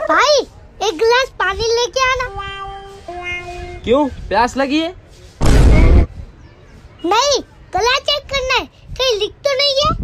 भाई एक गिलास पानी लेके आना। क्यों, प्यास लगी है? नहीं, गला चेक करना है, कहीं लिख तो नहीं है।